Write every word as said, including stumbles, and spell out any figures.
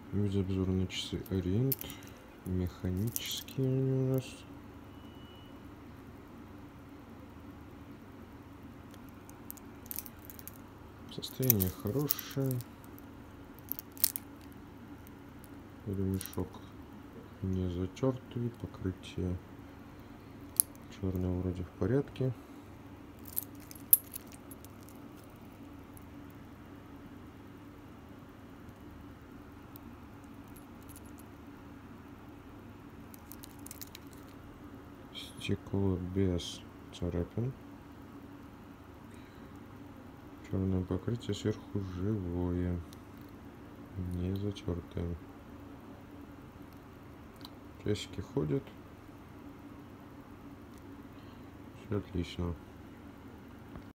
Безобзорные часы Ориент. Механические у нас. Состояние хорошее. Ремешок не затертый. Покрытие черное вроде в порядке. Стекло без царапин. Черное покрытие сверху живое, не затертое. Часики ходят. Все отлично.